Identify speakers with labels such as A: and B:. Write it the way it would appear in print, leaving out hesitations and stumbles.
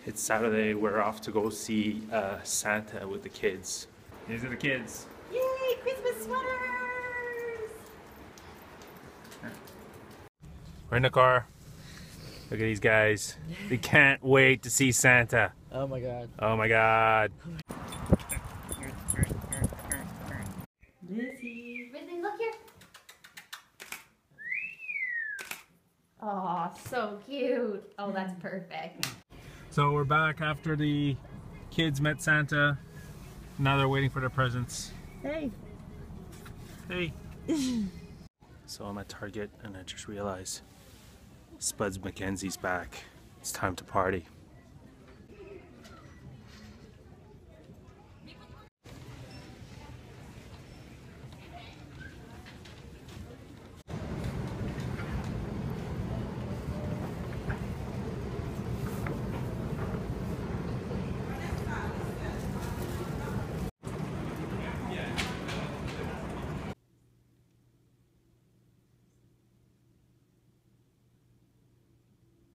A: It's Saturday, we're off to go see Santa with the kids. These are the kids.
B: Yay, Christmas sweaters!
A: We're in the car. Look at these guys. They can't wait to see Santa.
B: Oh my god.
A: Oh my god.
B: Lizzie.
C: Lizzie, look here. Oh, so cute. Oh, that's perfect.
A: So we're back after the kids met Santa. Now they're waiting for their presents.
B: Hey.
A: Hey. So I'm at Target and I just realized Spuds McKenzie's back. It's time to party.